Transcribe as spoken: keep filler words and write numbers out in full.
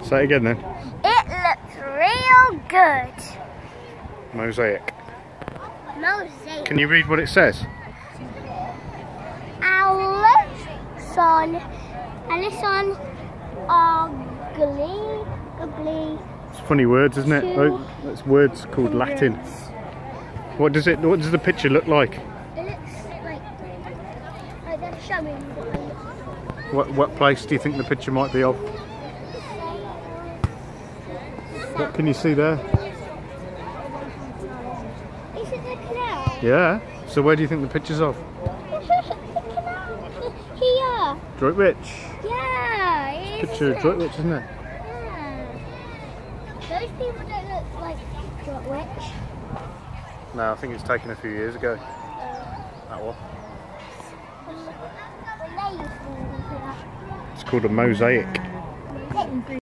Say it again then. It looks real good. Mosaic. Mosaic. Can you read what it says? Alison. Alison. Ugly. Ugly. It's funny words, isn't it? Oh, that's words called Latin. What does it? What does the picture look like? It looks like like they're showing. What what place do you think the picture might be of? What can you see there? Is it the canal? Yeah. So where do you think the picture's of? Here. Droitwich. Yeah. It is, Picture of Droitwich, isn't it? Yeah. Those people don't look like Droitwich. No, I think it's taken a few years ago. That one. It's called a mosaic.